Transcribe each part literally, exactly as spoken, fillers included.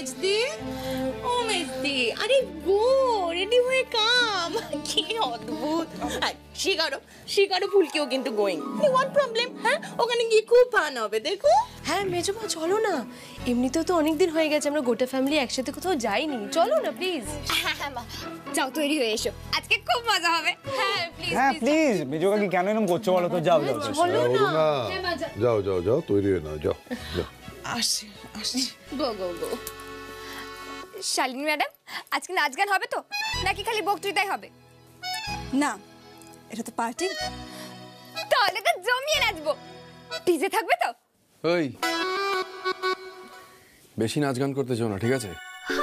মেজদি, ও মেজদি, আরে গো রেডি হয়ে কাম। কি অদ্ভুত। শিকারো শিকারো ফুলকিও কিন্তু গোয়িং। What problem? হ্যাঁ, ওখানে গিয়ে খুব ফান হবে, দেখো। হ্যাঁ মেজমা চলো না, এমনিতেও তো অনেকদিন হয়ে গেছে আমরা গোটা ফ্যামিলি একসাথে কোথাও যাইনি, চলো না প্লিজ। হ্যাঁ হ্যাঁ মা, যাও তৈরি হয়ে এসো, আজকে খুব মজা হবে। হ্যাঁ প্লিজ। হ্যাঁ প্লিজ, মেজো কাকি কেন এরকম করছো বলো তো? যাও যাও চলো না, যাও যাও যাও তৈরি হয়ে নাও, যাও যাও। আসি আসি, গো গো গো। শালিনী ম্যাডাম, আজকে নাচ গান হবে তো, নাকি খালি বক্তৃতাই হবে? না, এটা তো পার্টি। তাহলে তো জমিয়ে নাচবো। ডিজে থাকবে তো? ওই বেশি নাচ গান করতে চাও না, ঠিক আছে?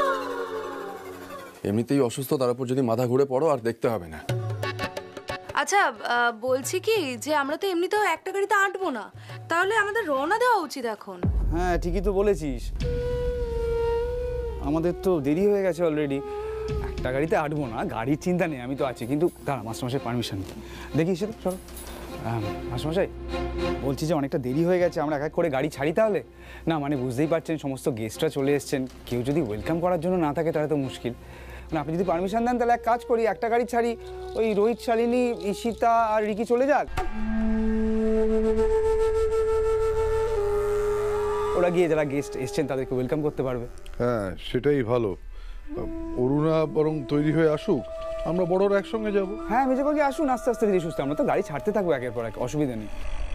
এমনিতেই অসুস্থ, তার উপর যদি মাথা ঘুরে পড়ো আর দেখতে হবে না। আচ্ছা বলছি কি যে আমরা তো এমনিতেও একটা গাড়িতে আঁটবো না, তাহলে আমাদের রওনা দেওয়া উচিত এখন। হ্যাঁ ঠিকই তো বলেছিস, আমাদের তো দেরি হয়ে গেছে অলরেডি। একটা গাড়িতে আটবো না, গাড়ির চিন্তা নেই, আমি তো আছি। কিন্তু দাঁড়া, মাস্টারমশাই পারমিশন দেখি সে তো। চলো মাস্টারমশাই, বলছি যে অনেকটা দেরি হয়ে গেছে, আমরা এক এক করে গাড়ি ছাড়ি তাহলে? না মানে বুঝতেই পারছেন, সমস্ত গেস্টরা চলে এসছেন, কেউ যদি ওয়েলকাম করার জন্য না থাকে তাহলে তো মুশকিল। মানে আপনি যদি পারমিশন দেন তাহলে এক কাজ করি, একটা গাড়ি ছাড়ি, ওই রোহিত, শালিনী, ঈশিতা আর রিকি চলে যাক, ওরা গিয়ে যারা গেস্ট এসছেন তাদেরকে ওয়েলকাম করতে পারবে। হ্যাঁ সেটাই ভালো। অরুণা বরং তৈরি হয়ে আসুক, আমরা বড়রা একসঙ্গে যাব। হ্যাঁ মেজো কাকি আসুন, আস্তে আস্তে ধীরে সুস্থ, আমরা তো গাড়ি ছাড়তে থাকবো একের পর এক, অসুবিধা নেই।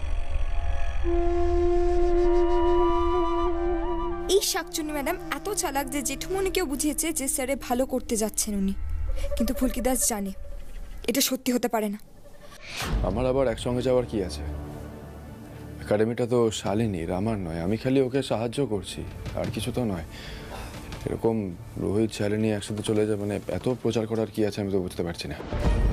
এই শাকচুন্নি ম্যাডাম এত চালাক যে জেঠুমনিকেও বুঝিয়েছে যে স্যারে ভালো করতে যাচ্ছেন উনি, কিন্তু ফুলকি দাস জানে এটা সত্যি হতে পারে না। আমার আবার একসঙ্গে যাওয়ার কি আছে? একাডেমিটা তো শালিনীর, আমার নয়। আমি খালি ওকে সাহায্য করছি, আর কিছু তো নয়। এরকম রোহিত, শালিনী একসাথে চলে যায় মানে এত প্রচার করার কি আছে আমি তো বুঝতে পারছি না।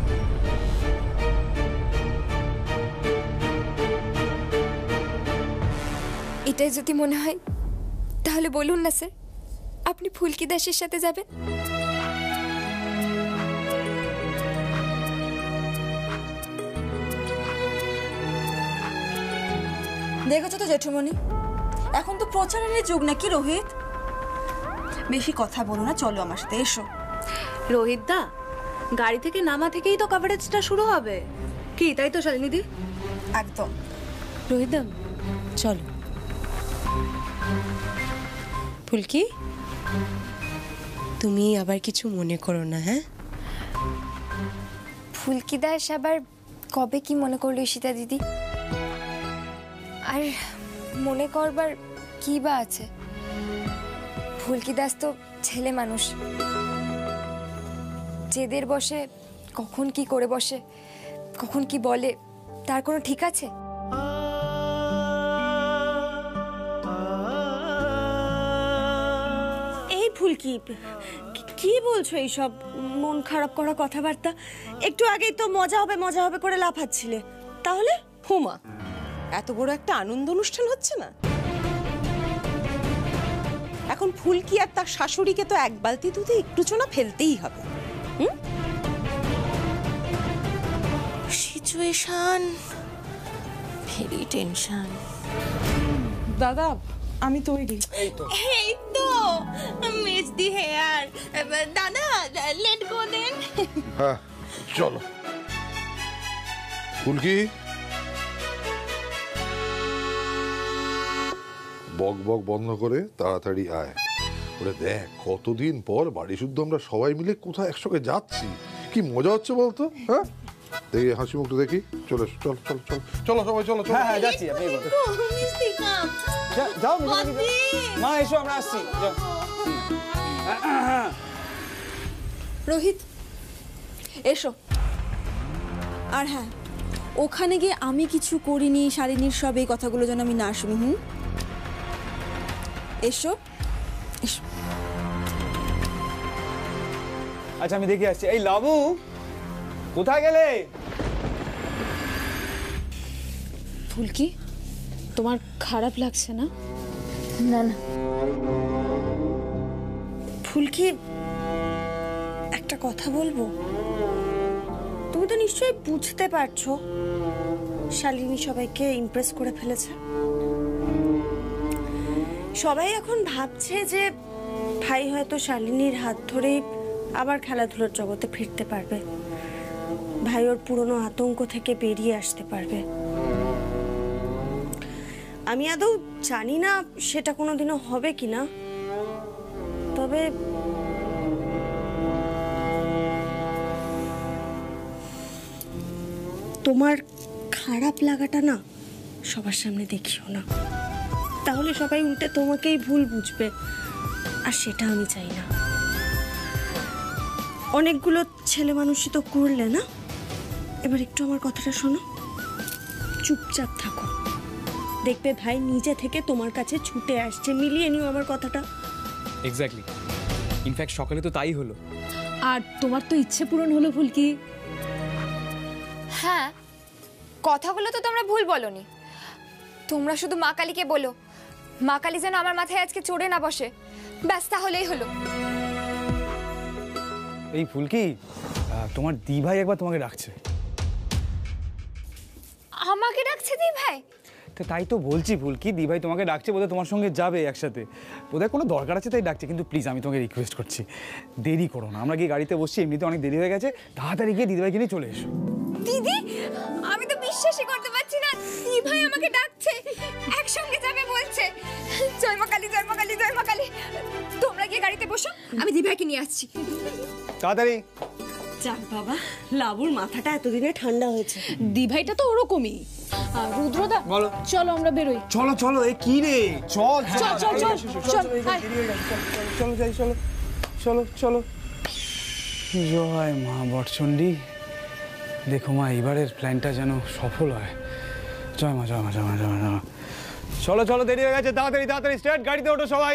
এটাই যদি মনে হয় তাহলে বলুন না স্যার, আপনি ফুলকি দাসের সাথে যাবেন। দেখেছো তো জেঠুমনি, এখন তো প্রচারের যুগ নাকি রোহিত? বেশি কথা বলো না, চলো আমার সাথে এসো। রোহিত দা, গাড়ি থেকে নামা থেকেই তো কভারেজটা শুরু হবে, কি তাই তো শালিনী দি? একদম। রোহিত দা চলো। ফুলকি, তুমি আবার কিছু মনে করো না। হ্যাঁ, ফুলকি দাস আবার কবে কি মনে করলো ঈশিতা দিদি? আর মনে করবার কি বা আছে? ফুলকি দাস তো ছেলে মানুষ, জেদের বসে কখন কি করে বসে, কখন কি বলে তার কোনো ঠিক আছে? এই ফুলকি, কি বলছো এইসব মন খারাপ করা কথাবার্তা? একটু আগেই তো মজা হবে মজা হবে করে লাফাচ্ছিলে, তাহলে? হুমা, এত বড় একটা আনন্দ অনুষ্ঠান হচ্ছে না? এখন ফুলকি আর তার শাশুড়িকে তো এক বালতি দুধে একটু চোনা ফেলতেই হবে। Situation very tension. দাদা আমি তৈরি। এই তো এই তো মেজদি হেয়ার। দাদা লেট গো দেন। হ্যাঁ চলো। ফুলকি, বক বক বন্ধ করে তাড়াতাড়ি আয়। ওরে দেখ, কতদিন পর বাড়ি শুদ্ধ আমরা সবাই মিলে কোথায় একসঙ্গে যাচ্ছি, কি মজা হচ্ছে বলতো? হ্যাঁ দেখি, হাসি মুখটা দেখি। চলো চল চল চল চলো সবাই চলো চলো। হ্যাঁ হ্যাঁ যাচ্ছি, আপনি মিষ্টি কাম। যাও মা, এসো আমরা আসছি। রোহিত এসো। আর হ্যাঁ, ওখানে গিয়ে আমি কিছু করিনি, শালিনীর সব এই কথাগুলো যেন আমি না শুনি। হুম, এসো এসো। আচ্ছা আমি দেখে আসছি। এই লাবু, কোথায় গেলে? ফুলকি, তোমার খারাপ লাগছে না? না না ফুলকি, একটা কথা বলবো। তুমি তো নিশ্চয়ই বুঝতে পারছো শালিনী সবাইকে ইমপ্রেস করে ফেলেছে। সবাই এখন ভাবছে যে ভাই হয়তো শালিনীর হাত ধরেই আবার খেলাধুলার জগতে ফিরতে পারবে, ভাই ওর পুরনো আতঙ্ক থেকে বেরিয়ে আসতে পারবে। আমি আদৌ জানি না সেটা কোনোদিনও হবে কিনা, তবে তোমার খারাপ লাগাটা না সবার সামনে দেখিও না, তাহলে সবাই উল্টে তোমাকেই ভুল বুঝবে, আর সেটা আমি চাই না। অনেকগুলো ছেলে মানুষই তো করলে না, এবার একটু আমার কথাটা শোনো, চুপচাপ থাকো, দেখবে ভাই নিজে থেকে তোমার কাছে ছুটে আসছে। মিলিয়ে নিও আমার কথাটা। এক্স্যাক্টলি, ইনফ্যাক্ট সকালে তো তাই হলো। আর তোমার তো ইচ্ছে পূরণ হলো ফুলকি। হ্যাঁ, কথাগুলো তো তোমরা ভুল বলনি। তোমরা শুধু মা কালীকে বলো, মা কালী যেন আমার মাথায় আজকে চড়ে না বসে, ব্যাস তাহলেই হলো। এই ফুলকি, তোমার দি ভাই একবার তোমাকে ডাকছে। আমাকে ডাকছে দি ভাই? তো তাই তো বলছি ফুলকি, দি ভাই তোমাকে ডাকছে, বোধহয় তোমার সঙ্গে যাবে একসাথে, বোধহয় কোনো দরকার আছে তাই ডাকছে। কিন্তু প্লিজ আমি তোমাকে রিকোয়েস্ট করছি, দেরি করো না। আমরা গিয়ে গাড়িতে বসছি, এমনিতে অনেক দেরি হয়ে গেছে, তাড়াতাড়ি গিয়ে দিদিভাইকে নিয়ে চলে এসো। দিদি, আমি তো বিশ্বাসই করতে পারছি না, দি ভাই আমাকে ডাকছে, একসঙ্গে যাবে বলছে। জয় মা কালী, জয় মা কালী, জয় মা কালী। তোমরা গিয়ে গাড়িতে বসো, আমি দি ভাইকে নিয়ে আসছি। তাড়াতাড়ি। যাক বাবা, লাবুর মাথাটা এতদিনে ঠান্ডা হয়েছে। দিভাইটা তো ওরকমই। আর রুদ্রদা, বলো। চলো আমরা বেরোই। চলো চলো, এ কি রে, চল চল চল চল চল, আয়। চলো যাই, চলো চলো চলো। জয় মা বটচণ্ডী, দেখো মা এবারের প্ল্যানটা যেন সফল হয়। জয় মা, জয় মা, জয় মা, জয় মা, জয় মা। চলো চলো, দেরি হয়ে গেছে, তাড়াতাড়ি তাড়াতাড়ি স্ট্রেট গাড়িতে ওঠো সবাই।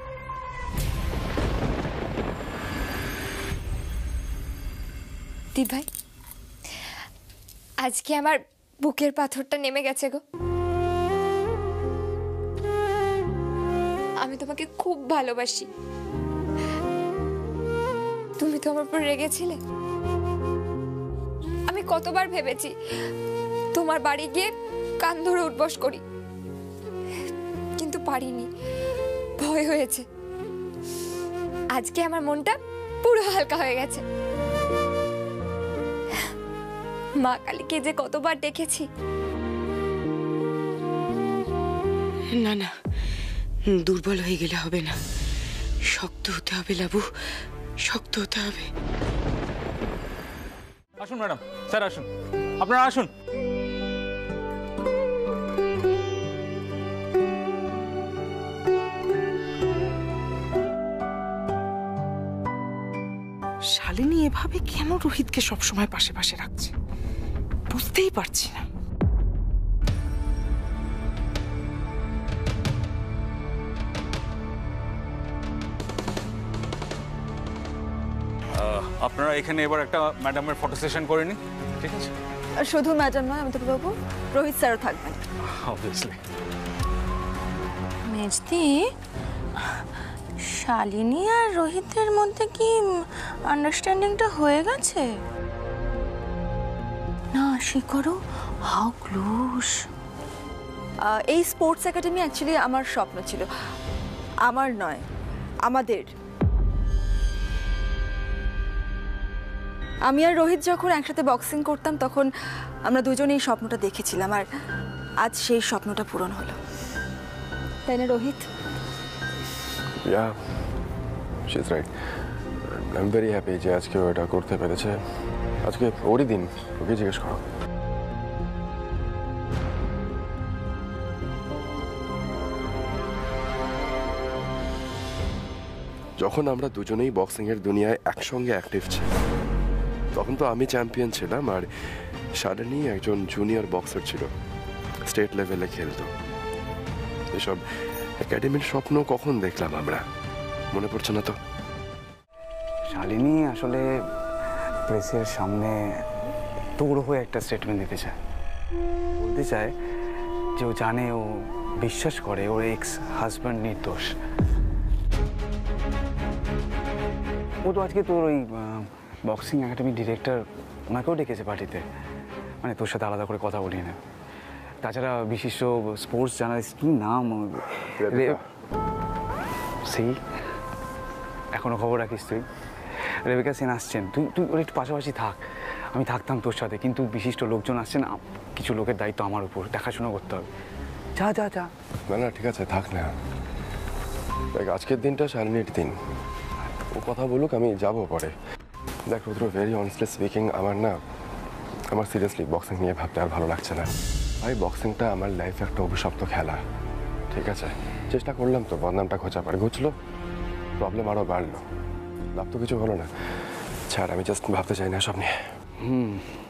দি ভাই, আজকে আমার বুকের পাথরটা নেমে গেছে গো। আমি তোমাকে খুব ভালোবাসি। তুমি তো আমার উপর রেগেছিলে। আমি কতবার ভেবেছি তোমার বাড়ি গিয়ে কান ধরে উঠবস করি, কিন্তু পারিনি, ভয় হয়েছে। আজকে আমার মনটা পুরো হালকা হয়ে গেছে। মা কালীকে যে কতবার দেখেছি। না না, দুর্বল হয়ে গেলে হবে না, শক্ত হতে হবে লাবু, শক্ত হতে হবে। আসুন ম্যাডাম, স্যার আসুন, আপনারা আসুন। শালিনী এভাবে কেন রোহিতকে সবসময় পাশে পাশে রাখছে বুঝতেই পারছি না। আপনারা এখানে এবার একটা ম্যাডামের ফটো সেশন করে নিন, ঠিক আছে? শুধু ম্যাডাম নয়, আমাদের বাবু রোহিত স্যারও থাকবেন। অবভিয়াসলি। মেজদি, শালিনী আর রোহিতের মধ্যে কি আন্ডারস্ট্যান্ডিংটা হয়ে গেছে? না, সে করো, হাউ ক্লোজ। এই স্পোর্টস একাডেমি অ্যাকচুয়ালি আমার স্বপ্ন ছিল, আমার নয় আমাদের। আমি আর রোহিত যখন একসাথে বক্সিং করতাম তখন আমরা দুজনেই এই স্বপ্নটা দেখেছিলাম, আর আজ সেই স্বপ্নটা পূরণ হলো, তাই না Rohit? Yeah, she's right. I'm very happy যে আজকে ওটা করতে পেরেছে। আজকে ওরই দিন, ওকে জিজ্ঞেস করো। যখন আমরা দুজনেই বক্সিং এর দুনিয়ায় একসঙ্গে অ্যাক্টিভ ছিলাম তখন তো আমি চ্যাম্পিয়ন ছিলাম আর শালিনী একজন জুনিয়র বক্সার ছিল, স্টেট লেভেলে খেলতো। এসব একাডেমির স্বপ্ন কখন দেখলাম আমরা, মনে পড়ছে না তো? শালিনী আসলে প্রেসের সামনে তোর হয়ে একটা স্টেটমেন্ট দিতে চায়, বলতে চায় যে ও জানে, ও বিশ্বাস করে ওর এক্স হাজব্যান্ড নির্দোষ। ও তো আজকে তোর ওই বক্সিং একাডেমির ডিরেক্টর, ওনাকেও ডেকেছে পার্টিতে, মানে তোর সাথে আলাদা করে কথা বলিয়ে নেবে। তাছাড়া বিশিষ্ট স্পোর্টস জার্নালিস্ট, কি নাম সেই এখনো খবর রাখিস তুই? রেবেকা সেন আসছেন, তুই তুই ওর একটু পাশাপাশি থাক। আমি থাকতাম তোর সাথে, কিন্তু বিশিষ্ট লোকজন আসছেন, কিছু লোকের দায়িত্ব আমার উপর, দেখাশোনা করতে হবে। যা যা যা। না না ঠিক আছে, থাক না। দেখ আজকের দিনটা শালিনীর দিন, ও কথা বলুক, আমি যাবো পরে। দেখ রুদ্র, ভেরি অনেস্টলি স্পিকিং, আমার না আমার সিরিয়াসলি বক্সিং নিয়ে ভাবতে আর ভালো লাগছে না ভাই। বক্সিংটা আমার লাইফে একটা অভিশপ্ত খেলা, ঠিক আছে? চেষ্টা করলাম তো, বদনামটা ঘোচা পারে, ঘুচলো, প্রবলেম আরও বাড়লো, লাভ তো কিছু হলো না। ছাড়, আমি জাস্ট ভাবতে চাই না সব নিয়ে। হুম